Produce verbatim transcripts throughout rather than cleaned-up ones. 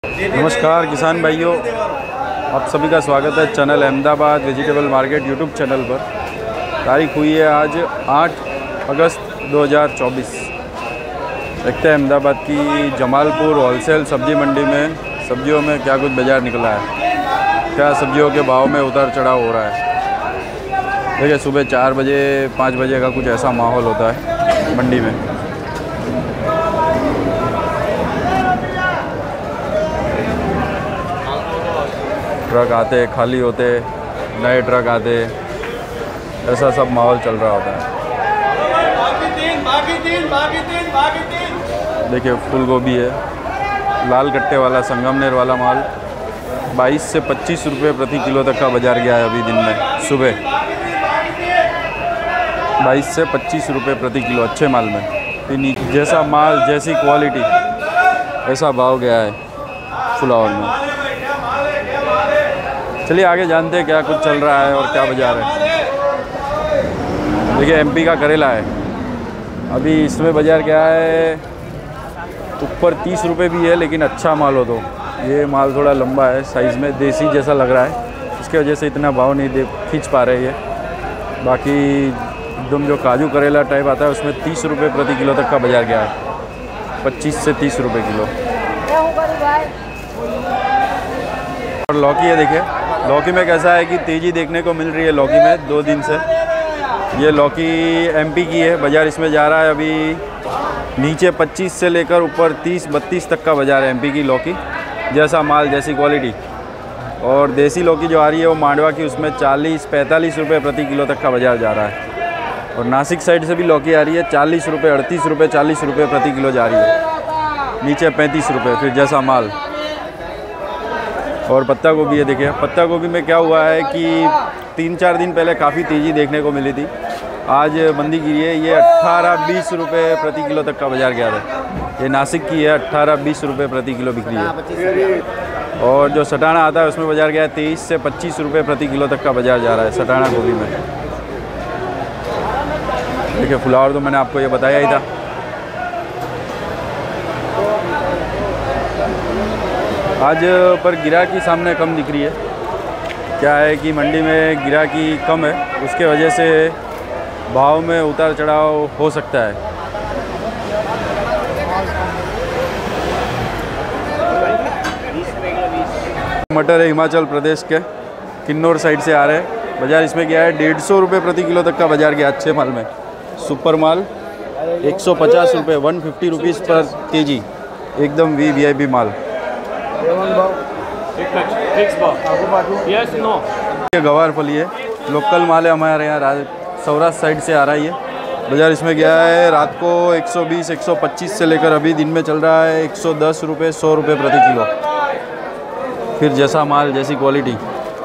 नमस्कार किसान भाइयों, आप सभी का स्वागत है channel Ahmedabad vegetable market YouTube channel पर। तारीख हुई है आज आठ अगस्त दो हज़ार चौबीस। देखते हैं अहमदाबाद की जमालपुर होलसेल सब्जी मंडी में सब्जियों में क्या कुछ बाज़ार निकला है, क्या सब्जियों के भाव में उतार चढ़ाव हो रहा है। देखिए सुबह चार बजे पाँच बजे का कुछ ऐसा माहौल होता है मंडी में। ट्रक आते खाली होते, नए ट्रक आते, ऐसा सब माहौल चल रहा होता है। देखिए फूल गोभी है, लाल कट्टे वाला संगमनेर वाला माल बाईस से पच्चीस रुपये प्रति किलो तक का बाज़ार गया है अभी दिन में। सुबह बाईस से पच्चीस रुपये प्रति किलो अच्छे माल में। फिर जैसा माल जैसी क्वालिटी ऐसा भाव गया है फ्लावर में। चलिए आगे जानते हैं क्या कुछ चल रहा है और क्या बाज़ार है। देखिए एमपी का करेला है, अभी इसमें बाज़ार क्या है, ऊपर तीस रुपये भी है लेकिन अच्छा माल हो तो। ये माल थोड़ा लंबा है साइज़ में, देसी जैसा लग रहा है, इसके वजह से इतना भाव नहीं दे खींच पा रहे ये। बाकी एकदम जो काजू करेला टाइप आता है उसमें तीस रुपये प्रति किलो तक का बाज़ार गया है, पच्चीस से तीस रुपये किलो। और लौकी है, देखिए लौकी में कैसा है कि तेज़ी देखने को मिल रही है लौकी में दो दिन से। ये लौकी एमपी की है, बाज़ार इसमें जा रहा है अभी नीचे पच्चीस से लेकर ऊपर तीस बत्तीस तक का बाज़ार है एमपी की लौकी, जैसा माल जैसी क्वालिटी। और देसी लौकी जो आ रही है वो मांडवा की, उसमें चालीस पैंतालीस रुपये प्रति किलो तक का बाज़ार जा रहा है। और नासिक साइड से भी लौकी आ रही है, चालीस रुपये अड़तीस रुपये चालीस रुपये प्रति किलो जा रही है, नीचे पैंतीस रुपये फिर जैसा माल। और पत्ता गोभी है, देखिए पत्ता गोभी में क्या हुआ है कि तीन चार दिन पहले काफ़ी तेज़ी देखने को मिली थी, आज मंदी गिरी है। ये अट्ठारह बीस रुपये प्रति किलो तक का बाज़ार गया था। ये नासिक की है, अट्ठारह बीस रुपये प्रति किलो बिक्री है। और जो सटाना आता है उसमें बाज़ार गया है तेईस से पच्चीस रुपये प्रति किलो तक का बाज़ार जा रहा है सटाना गोभी में। देखिए फ्लावर तो मैंने आपको ये बताया ही था। आज पर गिराकी सामने कम दिख रही है, क्या है कि मंडी में गिराकी कम है, उसके वजह से भाव में उतार चढ़ाव हो सकता है। मटर है हिमाचल प्रदेश के किन्नौर साइड से आ रहे हैं, बाज़ार इसमें क्या है डेढ़ सौ रुपये प्रति किलो तक का बाज़ार गया अच्छे माल में। सुपर माल एक सौ पचास रुपये वन फिफ्टी रुपीज़ पर केजी, एकदम वी वी आई पी माल। ये गवार फली है, लोकल माल है हमारे यहाँ सौराष्ट्र साइड से आ रहा है ये। बाज़ार इसमें गया है रात को एक सौ बीस एक सौ पच्चीस से लेकर अभी दिन में चल रहा है एक सौ दस रुपये सौ रुपये प्रति किलो। फिर जैसा माल जैसी क्वालिटी,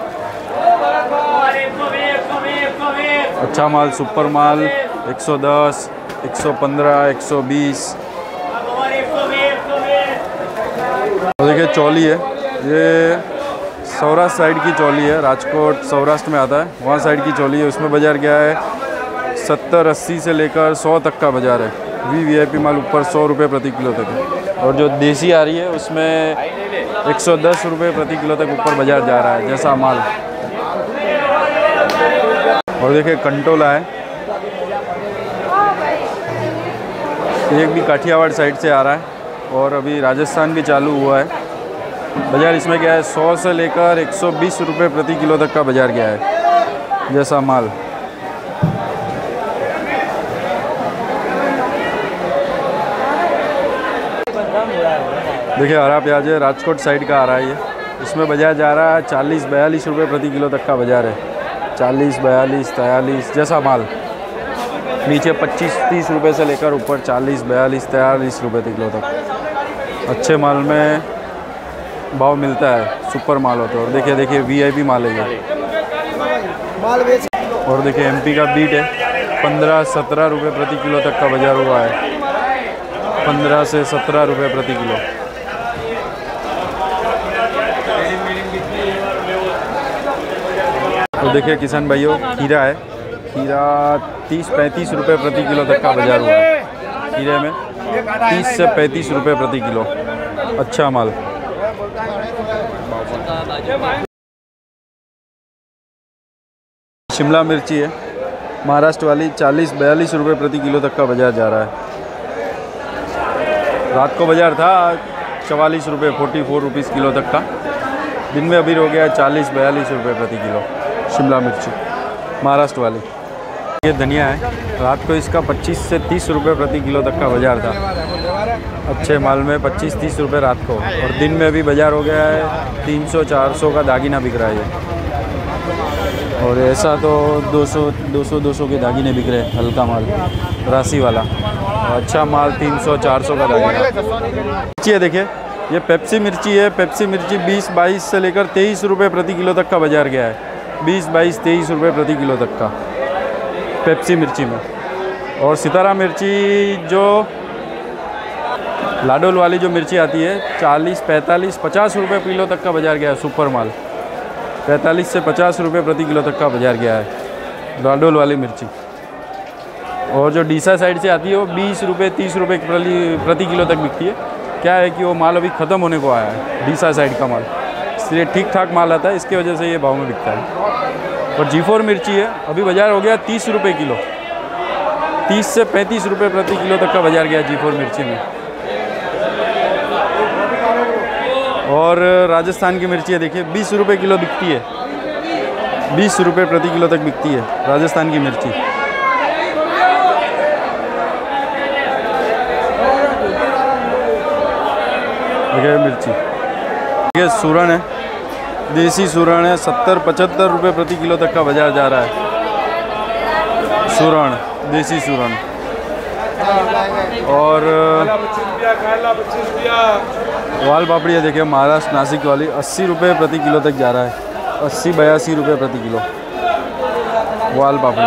अच्छा माल सुपर माल एक सौ दस एक सौ पंद्रह एक सौ बीस। देखिए चौली है, ये सौराष्ट्र साइड की चौली है, राजकोट सौराष्ट्र में आता है, वहाँ साइड की चौली है। उसमें बाज़ार गया है सत्तर अस्सी से लेकर सौ तक का बाज़ार है। वी वी आई पी माल ऊपर सौ रुपये प्रति किलो तक है। और जो देसी आ रही है उसमें एक सौ दस रुपये प्रति किलो तक ऊपर बाज़ार जा रहा है जैसा माल। और देखिए कंटोला है, एक भी काठियावाड़ साइड से आ रहा है और अभी राजस्थान भी चालू हुआ है। बाज़ार इसमें क्या है सौ से लेकर एक सौ बीस रुपये प्रति किलो तक का बाज़ार गया है जैसा माल। देखिए हरा प्याज है, राजकोट साइड का आ रहा है ये, इसमें बाज़ार जा रहा है चालीस बयालीस रुपये प्रति किलो तक का बाज़ार है, चालीस बयालीस तैंतालीस जैसा माल। नीचे पच्चीस तीस रुपये से लेकर ऊपर चालीस बयालीस तैंतालीस रुपये किलो तक अच्छे माल में भाव मिलता है, सुपर माल होता है। और देखिए देखिए वी आई पी माल है ये। और देखिए एमपी का बीट है, पंद्रह सत्रह रुपये प्रति किलो तक का बाज़ार हुआ है, पंद्रह से सत्रह रुपये प्रति किलो। तो देखिए किसान भाइयों खीरा है, खीरा तीस पैंतीस रुपये प्रति किलो तक का बाज़ार हुआ है। खीरे में तीस से पैंतीस रुपये प्रति किलो, अच्छा माल। शिमला मिर्ची है महाराष्ट्र वाली, चालीस बयालीस रुपये प्रति किलो तक का बाज़ार जा रहा है। रात को बाज़ार था चवालीस रुपये फोर्टी फोर रुपीज़ किलो तक का, दिन में अभी हो गया है चालीस बयालीस रुपये प्रति किलो शिमला मिर्ची महाराष्ट्र वाली। ये धनिया है, रात को इसका पच्चीस से तीस रुपये प्रति किलो तक का बाज़ार था। अच्छे माल में पच्चीस तीस रुपये रात को, और दिन में अभी बाज़ार हो गया है तीन सौ चार सौ का दागीना बिक रहा है ये। और ऐसा तो दो सौ दो सौ दो सौ के दागीने बिक रहे हैं, हल्का माल राशि वाला। और अच्छा माल तीन सौ चार सौ का दागीना। मिर्ची है देखिए, ये पेप्सी मिर्ची है। पेप्सी मिर्ची बीस बाईस से लेकर तेईस रुपये प्रति किलो तक का बाज़ार गया है। बीस बाईस तेईस रुपये प्रति किलो तक का पेप्सी मिर्ची में। और सितारा मिर्ची जो लाडोल वाली जो मिर्ची आती है, चालीस पैंतालीस पचास रुपये किलो तक का बाज़ार गया है। सुपर माल पैंतालीस से पचास रुपये प्रति किलो तक का बाज़ार गया है लाडोल वाली मिर्ची। और जो डीसा साइड से आती है वो बीस रुपये तीस रुपये प्रति किलो तक बिकती है। क्या है कि वो माल अभी ख़त्म होने को आया है, डीसा साइड का माल, इसलिए ठीक ठाक माल आता है, इसकी वजह से ये भाव में बिकता है। और जी फोर मिर्ची है, अभी बाज़ार हो गया तीस रुपये किलो, तीस से पैंतीस रुपये प्रति किलो तक का बाज़ार गया जी फोर मिर्ची में। और राजस्थान की मिर्ची है देखिए, बीस रुपये किलो बिकती है, बीस रुपये प्रति किलो तक बिकती है राजस्थान की मिर्ची। देखिए मिर्ची, देखिए सूरन है, देसी सूरन है, सत्तर पचहत्तर रुपये प्रति किलो तक का बाज़ार जा रहा है सूरन, देसी सूरन। और वाल पापड़ी है देखिए, महाराष्ट्र नासिक वाली, अस्सी रुपये प्रति किलो तक जा रहा है, अस्सी बयासी रुपये प्रति किलो वाल पापड़ी।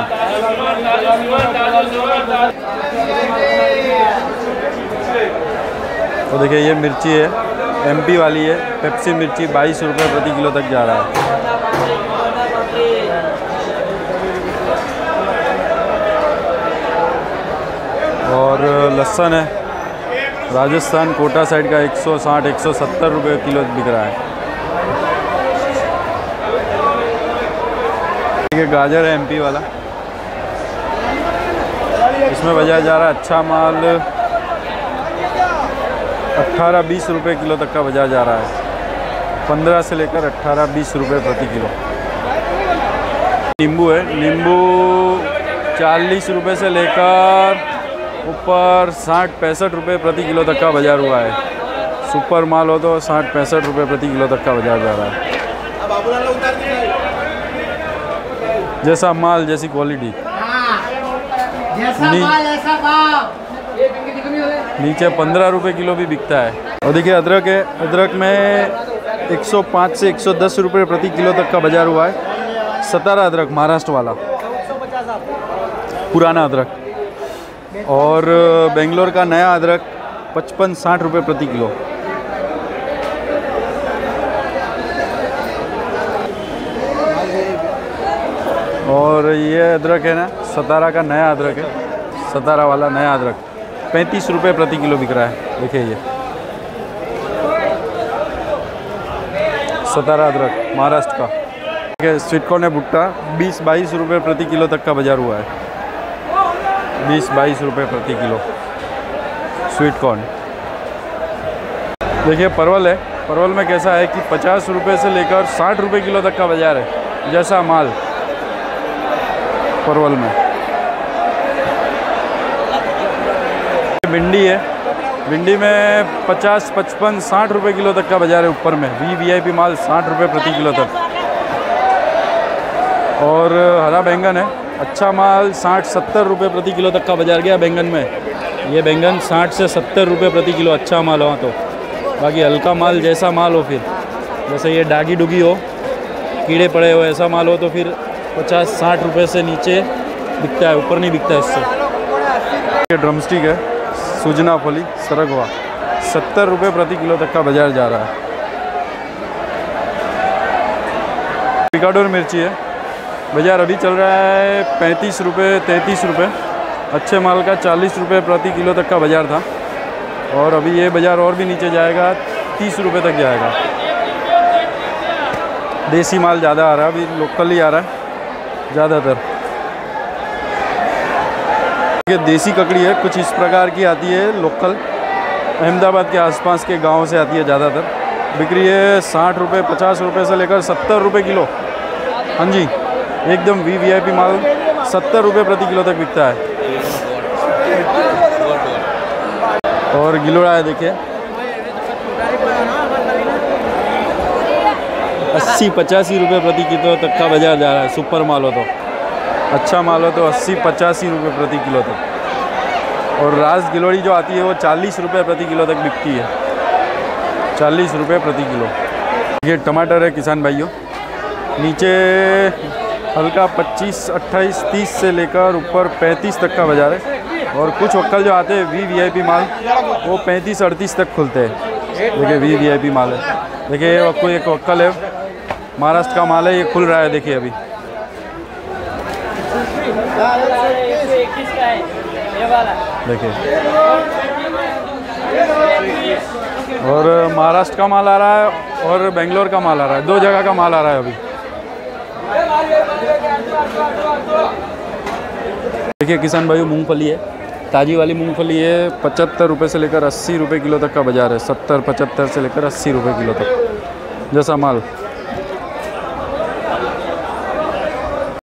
तो देखिए ये मिर्ची है, एमपी वाली है, पेप्सी मिर्ची बाईस रुपये प्रति किलो तक जा रहा है। और लहसुन है, राजस्थान कोटा साइड का एक सौ साठ एक सौ सत्तर रुपये किलो बिक रहा है। ये गाजर है एमपी वाला, इसमें बाज़ार जा रहा है अच्छा माल अट्ठारह बीस रुपये किलो तक का बाज़ार जा रहा है, पंद्रह से लेकर अट्ठारह बीस रुपये प्रति किलो। नींबू है, नींबू चालीस रुपये से लेकर ऊपर साठ पैंसठ रुपये प्रति किलो तक का बाज़ार हुआ है। सुपर माल हो तो साठ पैंसठ रुपये प्रति किलो तक का बाज़ार जा रहा है। जैसा माल जैसी क्वालिटी, नी, नीचे पंद्रह रुपये किलो भी बिकता है। और देखिए अदरक है, अदरक में एक सौ पाँच से एक सौ दस रुपये प्रति किलो तक का बाज़ार हुआ है। सतारा अदरक महाराष्ट्र वाला पुराना अदरक। और बेंगलोर का नया अदरक पचपन साठ रुपये प्रति किलो। और ये अदरक है ना, सतारा का नया अदरक है, सतारा वाला नया अदरक पैंतीस रुपये प्रति किलो बिक रहा है। देखिए ये सतारा अदरक महाराष्ट्र का। देखिए स्वीट कॉर्न है भुट्टा, बीस बाईस रुपये प्रति किलो तक का बाज़ार हुआ है, बीस बाईस रुपये प्रति किलो स्वीट कॉर्न। देखिए परवल है, परवल में कैसा है कि पचास रुपये से लेकर साठ रुपये किलो तक का बाज़ार है, जैसा माल परवल में। भिंडी है, भिंडी में पचास पचपन साठ रुपये किलो तक का बाज़ार है, ऊपर में वी वी आई पी माल साठ रुपये प्रति किलो तक। और हरा बैंगन है, अच्छा माल साठ सत्तर रुपये प्रति किलो तक का बाज़ार गया बैंगन में। ये बैंगन साठ से सत्तर रुपये प्रति किलो अच्छा माल हो तो। बाकी हल्का माल जैसा माल हो, फिर जैसे ये डागी डुगी हो, कीड़े पड़े हो, ऐसा माल हो तो फिर पचास साठ रुपये से नीचे बिकता है, ऊपर नहीं बिकता इससे। ये ड्रमस्टिक है, सूजना फली सरगवा, सत्तर रुपये प्रति किलो तक का बाज़ार जा रहा है। पिकाडोर मिर्ची है, बाज़ार अभी चल रहा है पैंतीस रुपये तैंतीस रुपये, अच्छे माल का चालीस रुपये प्रति किलो तक का बाज़ार था। और अभी ये बाज़ार और भी नीचे जाएगा, तीस रुपये तक जाएगा। देसी माल ज़्यादा आ रहा है, अभी लोकल ही आ रहा है ज़्यादातर। ये देसी ककड़ी है, कुछ इस प्रकार की आती है, लोकल अहमदाबाद के आसपास के गांव से आती है ज़्यादातर। बिक्री है साठ रुपये पचास रुपये से लेकर सत्तर रुपये किलो। हाँ जी, एकदम वी वी आई पी माल सत्तर रुपये प्रति किलो तक बिकता है। और गिलोड़ा है, देखिए अस्सी पचासी रुपये प्रति किलो तक का बाजार जा रहा है। सुपर माल हो तो, अच्छा माल हो तो अस्सी पचासी रुपये प्रति किलो तक। और रास गिलोड़ी जो आती है वो चालीस रुपये प्रति किलो तक बिकती है, चालीस रुपये प्रति किलो। ये टमाटर है किसान भाइयों, नीचे हल्का पच्चीस अट्ठाईस तीस से लेकर ऊपर पैंतीस तक का बाजार है। और कुछ वक्कल जो आते हैं वी वी आई पी माल, वो पैंतीस अड़तीस तक खुलते हैं। देखिए वी वी आई पी माल है, देखिए आपको एक वक्कल है, महाराष्ट्र का माल है, ये खुल रहा है देखिए अभी। देखिए और महाराष्ट्र का माल आ रहा है और बेंगलोर का माल आ रहा है, दो जगह का माल आ रहा है अभी। देखिए किसान भाई मूंगफली है, ताज़ी वाली मूंगफली है, पचहत्तर रुपये से लेकर अस्सी रुपये किलो तक का बाज़ार है। सत्तर पचहत्तर से लेकर अस्सी रुपये किलो तक जैसा माल।